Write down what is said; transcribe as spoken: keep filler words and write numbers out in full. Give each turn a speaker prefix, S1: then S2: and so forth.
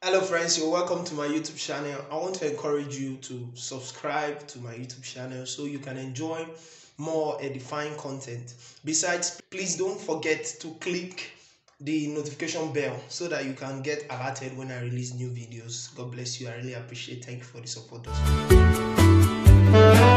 S1: Hello friends, you're welcome to my YouTube channel. I want to encourage you to subscribe to my YouTube channel so you can enjoy more edifying content. Besides, please don't forget to click the notification bell so that you can get alerted when I release new videos. God bless you. I really appreciate it. Thank you for the support.